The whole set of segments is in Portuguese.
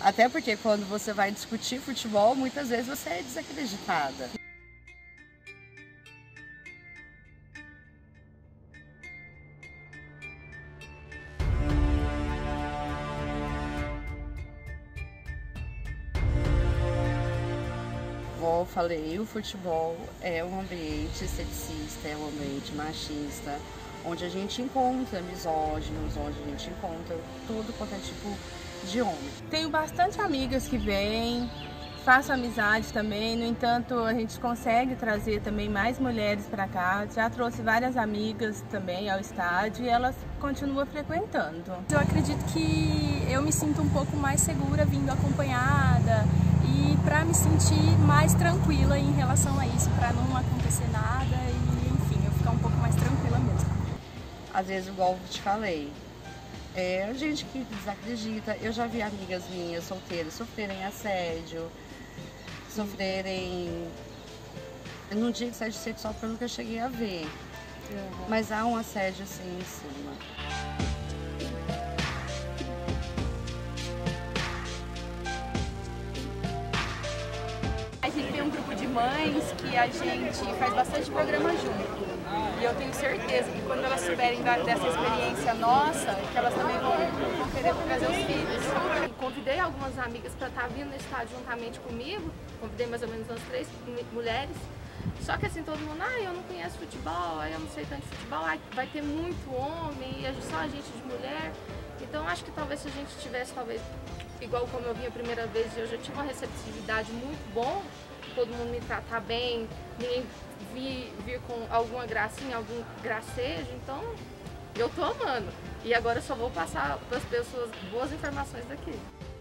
Até porque quando você vai discutir futebol, muitas vezes você é desacreditada. Como eu falei, o futebol é um ambiente sexista, é um ambiente machista, onde a gente encontra misóginos, onde a gente encontra tudo quanto é tipo de homem. Tenho bastante amigas que vêm, faço amizade também, no entanto a gente consegue trazer também mais mulheres para cá. Já trouxe várias amigas também ao estádio e elas continuam frequentando. Eu acredito que eu me sinto um pouco mais segura vindo acompanhada e para me sentir mais tranquila em relação a isso, para não acontecer nada e enfim, eu ficar um pouco mais tranquila mesmo. Às vezes, igual eu te falei, é gente que desacredita. Eu já vi amigas minhas solteiras sofrerem assédio, sofrerem, não digo assédio sexual porque eu nunca cheguei a ver, mas há um assédio assim em cima. A gente tem um grupo de mães que a gente faz bastante programa junto. E eu tenho certeza que quando elas souberem dessa experiência nossa, que elas também vão querer trazer os filhos. E convidei algumas amigas para estar vindo no estádio juntamente comigo. Convidei mais ou menos umas 3 mulheres. Só que assim, todo mundo, eu não conheço futebol, eu não sei tanto de futebol, vai ter muito homem, e só a gente de mulher. Então acho que talvez se a gente tivesse, igual como eu vim a primeira vez, eu já tive uma receptividade muito bom, todo mundo me tratar bem, ninguém vir com alguma gracinha, algum gracejo, então eu tô amando. E agora eu só vou passar para as pessoas boas informações daqui.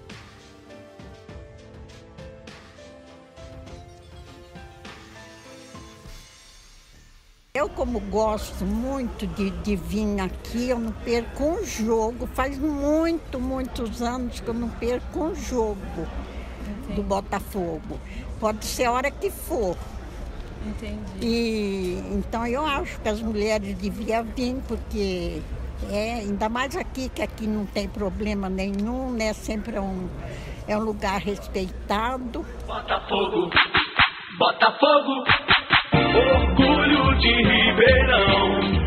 Eu, como gosto muito de vir aqui, eu não perco um jogo. Faz muitos anos que eu não perco um jogo do Botafogo. Pode ser a hora que for. Entendi. Então eu acho que as mulheres deviam vir, porque ainda mais aqui, que aqui não tem problema nenhum, né? Sempre é um lugar respeitado. Botafogo, Botafogo, orgulho de Ribeirão.